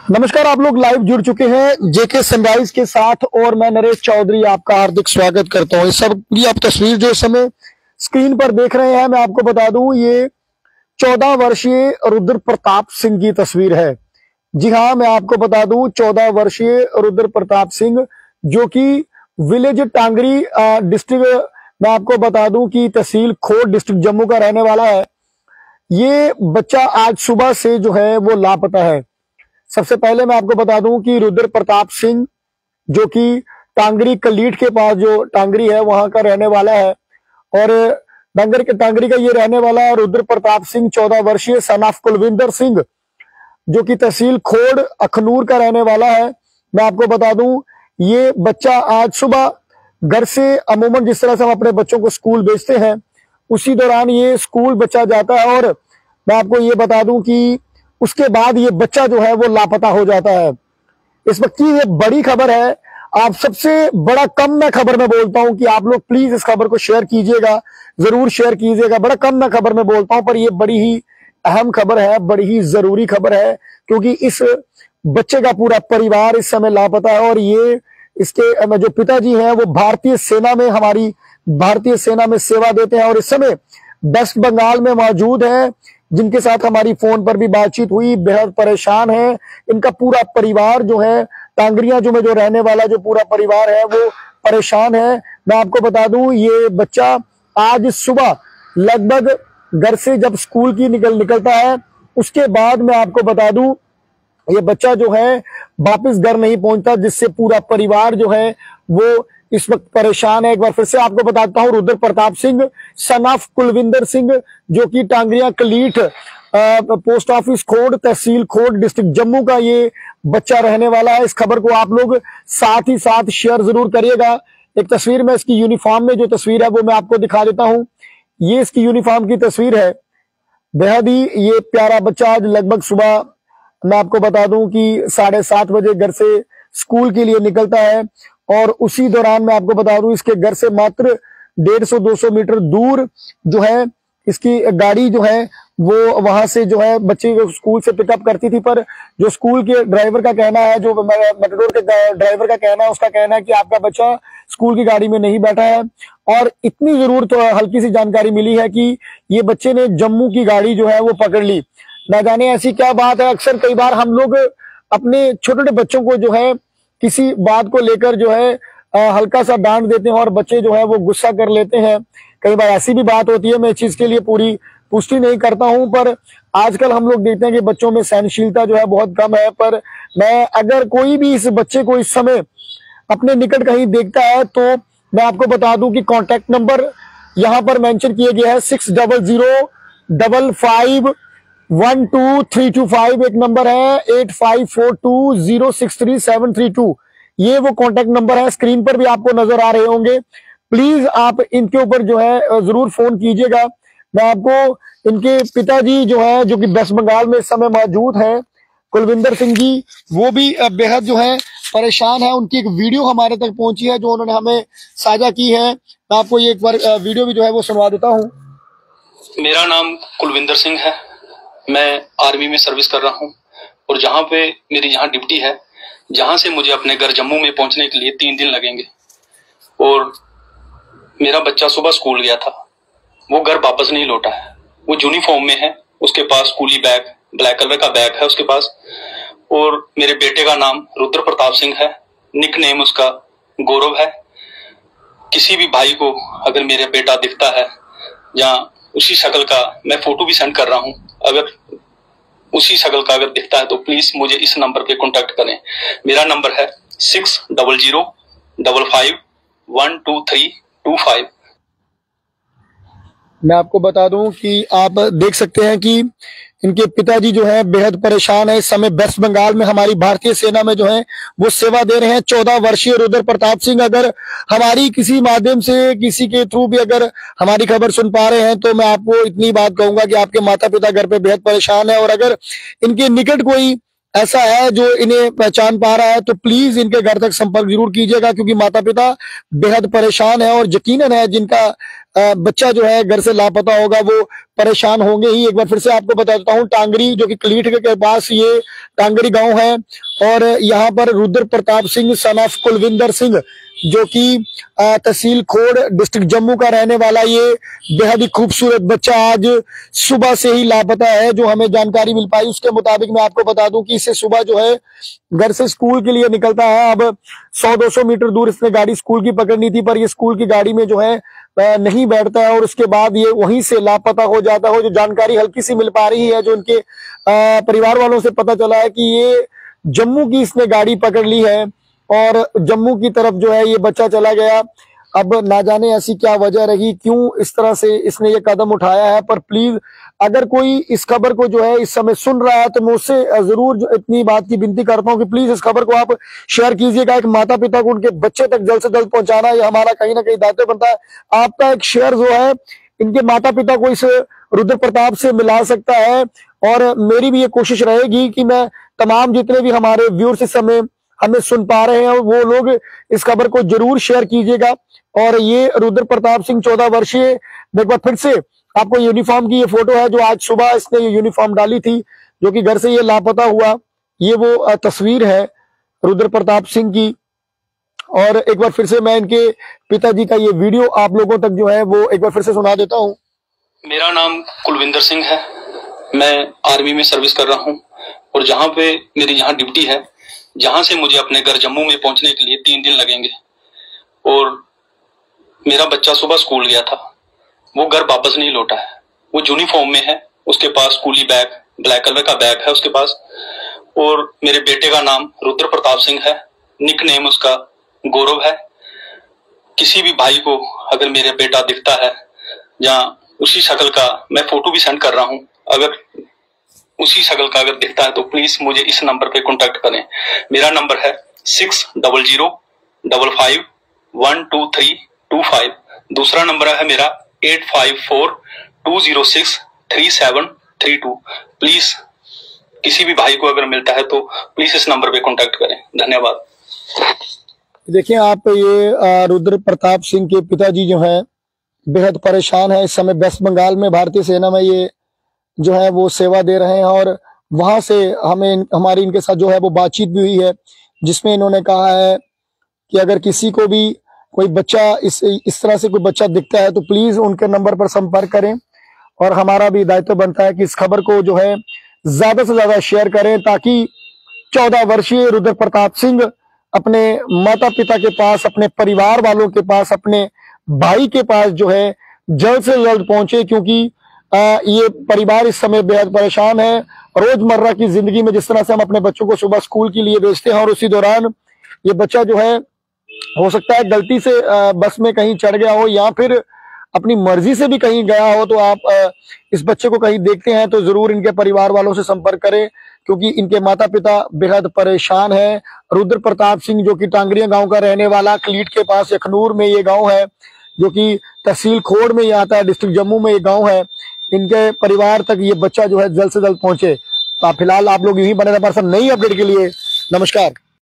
नमस्कार, आप लोग लाइव जुड़ चुके हैं जेके सनराइज के साथ और मैं नरेश चौधरी आपका हार्दिक स्वागत करता हूं। इस सब की आप तस्वीर जो इस समय स्क्रीन पर देख रहे हैं, मैं आपको बता दूं ये 14 वर्षीय रुद्र प्रताप सिंह की तस्वीर है। जी हां, मैं आपको बता दूं 14 वर्षीय रुद्र प्रताप सिंह जो कि विलेज टांगरी डिस्ट्रिक्ट, मैं आपको बता दूं कि तहसील खोड़ डिस्ट्रिक्ट जम्मू का रहने वाला है। ये बच्चा आज सुबह से जो है वो लापता है। सबसे पहले मैं आपको बता दूं कि रुद्र प्रताप सिंह जो कि टांगरी कलीट के पास जो टांगरी है वहां का रहने वाला है और टांगरी का ये रहने वाला है रुद्र प्रताप सिंह 14 वर्षीय सन ऑफ कुलविंदर सिंह जो कि तहसील खोड़ अखनूर का रहने वाला है। मैं आपको बता दूं ये बच्चा आज सुबह घर से अमूमन जिस तरह से हम अपने बच्चों को स्कूल भेजते हैं उसी दौरान ये स्कूल बच्चा जाता है और मैं आपको ये बता दूं कि उसके बाद ये बच्चा जो है वो लापता हो जाता है। इस वक्त की ये बड़ी खबर है। आप सबसे बड़ा कम मैं खबर में बोलता हूं कि आप लोग प्लीज इस खबर को शेयर कीजिएगा, जरूर शेयर कीजिएगा। बड़ा कम मैं खबर में बोलता हूं पर ये बड़ी ही अहम खबर है, बड़ी ही जरूरी खबर है क्योंकि इस बच्चे का पूरा परिवार इस समय लापता है और ये इसके जो पिताजी हैं वो भारतीय सेना में हमारी भारतीय सेना में सेवा देते हैं और इस समय वेस्ट बंगाल में मौजूद है, जिनके साथ हमारी फोन पर भी बातचीत हुई। बेहद परेशान है इनका पूरा परिवार जो है, टांगरिया जो में जो रहने वाला जो पूरा परिवार है वो परेशान है। मैं आपको बता दूं ये बच्चा आज सुबह लगभग घर से जब स्कूल की निकलता है उसके बाद मैं आपको बता दूं ये बच्चा जो है वापस घर नहीं पहुंचता, जिससे पूरा परिवार जो है वो इस वक्त परेशान है। एक बार फिर से आपको बताता हूं रुद्र प्रताप सिंह सन ऑफ कुलविंदर सिंह जो कि टांगरिया कलीठ पोस्ट ऑफिस खोड़ तहसील खोड़ डिस्ट्रिक्ट जम्मू का ये बच्चा रहने वाला है। इस खबर को आप लोग साथ ही साथ शेयर जरूर करिएगा। एक तस्वीर में इसकी यूनिफॉर्म में जो तस्वीर है वो मैं आपको दिखा देता हूं। ये इसकी यूनिफॉर्म की तस्वीर है। बेहद ही ये प्यारा बच्चा आज लगभग सुबह मैं आपको बता दूं कि 7:30 बजे घर से स्कूल के लिए निकलता है और उसी दौरान मैं आपको बता दूं इसके घर से मात्र 150-200 मीटर दूर जो है इसकी गाड़ी जो है वो वहां से जो है बच्चे को स्कूल से पिकअप करती थी, पर जो स्कूल के ड्राइवर का कहना है, जो मेट्रोडोर के ड्राइवर का कहना है, उसका कहना है कि आपका बच्चा स्कूल की गाड़ी में नहीं बैठा है। और इतनी जरूर तो हल्की सी जानकारी मिली है कि ये बच्चे ने जम्मू की गाड़ी जो है वो पकड़ ली। ना जाने ऐसी क्या बात है। अक्सर कई बार हम लोग अपने छोटे छोटे बच्चों को जो है किसी बात को लेकर जो है हल्का सा डांट देते हैं और बच्चे जो है वो गुस्सा कर लेते हैं। कई बार ऐसी भी बात होती है, मैं इस चीज के लिए पूरी पुष्टि नहीं करता हूं, पर आजकल हम लोग देखते हैं कि बच्चों में सहनशीलता जो है बहुत कम है। पर मैं अगर कोई भी इस बच्चे को इस समय अपने निकट कहीं देखता है तो मैं आपको बता दूं कि कॉन्टेक्ट नंबर यहाँ पर मेंशन किया गया है 6005512325। एक नंबर है 8542063732। ये वो कॉन्टेक्ट नंबर है, स्क्रीन पर भी आपको नजर आ रहे होंगे। प्लीज आप इनके ऊपर जो है जरूर फोन कीजिएगा। मैं आपको इनके पिताजी जो है जो कि वेस्ट बंगाल में इस समय मौजूद हैं, कुलविंदर सिंह जी, वो भी बेहद जो है परेशान है। उनकी एक वीडियो हमारे तक पहुंची है जो उन्होंने हमें साझा की है। मैं आपको ये एक बार वीडियो भी जो है वो सुनवा देता हूँ। मेरा नाम कुलविंदर सिंह है, मैं आर्मी में सर्विस कर रहा हूँ और जहाँ पे मेरी यहाँ ड्यूटी है, जहाँ से मुझे अपने घर जम्मू में पहुंचने के लिए 3 दिन लगेंगे। और मेरा बच्चा सुबह स्कूल गया था, वो घर वापस नहीं लौटा है। वो यूनिफॉर्म में है, उसके पास स्कूली बैग, ब्लैक कलर का बैग है उसके पास। और मेरे बेटे का नाम रुद्र प्रताप सिंह है, निक नेम उसका गौरव है। किसी भी भाई को अगर मेरा बेटा दिखता है या उसी शक्ल का, मैं फोटो भी सेंड कर रहा हूँ, अगर उसी शक्ल का अगर दिखता है तो प्लीज मुझे इस नंबर पे कांटेक्ट करें। मेरा नंबर है 6005512325। मैं आपको बता दूं कि आप देख सकते हैं कि इनके पिताजी जो है बेहद परेशान है। इस समय वेस्ट बंगाल में हमारी भारतीय सेना में जो है वो सेवा दे रहे हैं। 14 वर्षीय रुद्र प्रताप सिंह अगर हमारी किसी माध्यम से किसी के थ्रू भी अगर हमारी खबर सुन पा रहे हैं तो मैं आपको इतनी बात कहूंगा कि आपके माता पिता घर पे बेहद परेशान है और अगर इनके निकट कोई ऐसा है जो इन्हें पहचान पा रहा है तो प्लीज इनके घर तक संपर्क जरूर कीजिएगा क्योंकि माता पिता बेहद परेशान है और यकीनन है जिनका बच्चा जो है घर से लापता होगा वो परेशान होंगे ही। एक बार फिर से आपको बता देता हूँ, टांगरी जो कि कलीठ के पास ये टांगरी गांव है, और यहाँ पर रुद्र प्रताप सिंह सन ऑफ कुलविंदर सिंह जो कि तहसील खोड़ डिस्ट्रिक्ट जम्मू का रहने वाला ये बेहद ही खूबसूरत बच्चा आज सुबह से ही लापता है। जो हमें जानकारी मिल पाई उसके मुताबिक मैं आपको बता दूं कि इसे सुबह जो है घर से स्कूल के लिए निकलता है। अब 100-200 मीटर दूर इसने गाड़ी स्कूल की पकड़नी थी, पर ये स्कूल की गाड़ी में जो है नहीं बैठता है और उसके बाद ये वहीं से लापता हो जाता है। जो जानकारी हल्की सी मिल पा रही है, जो उनके परिवार वालों से पता चला है कि ये जम्मू की इसने गाड़ी पकड़ ली है और जम्मू की तरफ जो है ये बच्चा चला गया। अब ना जाने ऐसी क्या वजह रही, क्यों इस तरह से इसने ये कदम उठाया है। पर प्लीज अगर कोई इस खबर को जो है इस समय सुन रहा है तो मैं उससे जरूर इतनी बात की विनती करता हूं कि प्लीज इस खबर को आप शेयर कीजिएगा। एक माता पिता को उनके बच्चे तक जल्द से जल्द पहुंचाना ये हमारा कहीं ना कहीं दायित्व बनता है। आपका एक शेयर जो है इनके माता पिता को इस रुद्र प्रताप से मिला सकता है, और मेरी भी ये कोशिश रहेगी कि मैं तमाम जितने भी हमारे व्यूअर्स इस समय हमें सुन पा रहे हैं वो लोग इस खबर को जरूर शेयर कीजिएगा। और ये रुद्र प्रताप सिंह 14 वर्षीय, एक बार फिर से आपको यूनिफॉर्म की ये फोटो है जो आज सुबह इसने ये यूनिफॉर्म डाली थी, जो कि घर से ये लापता हुआ, ये वो तस्वीर है रुद्र प्रताप सिंह की। और एक बार फिर से मैं इनके पिताजी का ये वीडियो आप लोगों तक जो है वो एक बार फिर से सुना देता हूँ। मेरा नाम कुलविंदर सिंह है, मैं आर्मी में सर्विस कर रहा हूँ और जहाँ पे मेरी यहाँ ड्यूटी है, जहां से मुझे अपने घर जम्मू में पहुंचने के लिए 3 दिन लगेंगे। और मेरा बच्चा सुबह स्कूल गया था, वो घर वापस नहीं लौटा है। वो यूनिफॉर्म में है, उसके पास स्कूली बैग, ब्लैक कलर का बैग है उसके पास। और मेरे बेटे का नाम रुद्र प्रताप सिंह है, निक नेम उसका गौरव है। किसी भी भाई को अगर मेरा बेटा दिखता है या उसी शक्ल का, मैं फोटो भी सेंड कर रहा हूँ, अगर उसी शक्ल का अगर दिखता है तो प्लीज मुझे इस नंबर पे कांटेक्ट करें। मेरा नंबर है 6005512325। दूसरा नंबर है मेरा 8542063732। प्लीज किसी भी भाई को अगर मिलता है तो प्लीज इस नंबर पे कांटेक्ट करें। धन्यवाद। देखिए आप, ये रुद्र प्रताप सिंह के पिताजी जो है बेहद परेशान है इस समय। वेस्ट बंगाल में भारतीय सेना में ये जो है वो सेवा दे रहे हैं, और वहां से हमारी इनके साथ जो है वो बातचीत भी हुई है, जिसमें इन्होंने कहा है कि अगर किसी को भी कोई बच्चा इस तरह से कोई बच्चा दिखता है तो प्लीज उनके नंबर पर संपर्क करें। और हमारा भी दायित्व बनता है कि इस खबर को जो है ज्यादा से ज्यादा शेयर करें, ताकि 14 वर्षीय रुद्र प्रताप सिंह अपने माता पिता के पास, अपने परिवार वालों के पास, अपने भाई के पास जो है जल्द से जल्द पहुंचे। क्योंकि ये परिवार इस समय बेहद परेशान है। रोजमर्रा की जिंदगी में जिस तरह से हम अपने बच्चों को सुबह स्कूल के लिए भेजते हैं, और उसी दौरान ये बच्चा जो है हो सकता है गलती से बस में कहीं चढ़ गया हो या फिर अपनी मर्जी से भी कहीं गया हो, तो आप इस बच्चे को कहीं देखते हैं तो जरूर इनके परिवार वालों से संपर्क करें, क्योंकि इनके माता पिता बेहद परेशान है। रुद्र प्रताप सिंह जो कि टांगरिया गांव का रहने वाला, कलीठ के पास यखनूर में ये गांव है, जो कि तहसील खोड़ में ये आता है, डिस्ट्रिक्ट जम्मू में ये गांव है। इनके परिवार तक ये बच्चा जो है जल्द से जल्द पहुंचे। तो फिलहाल आप लोग यहीं बने रहे हमारे साथ नई अपडेट के लिए। नमस्कार।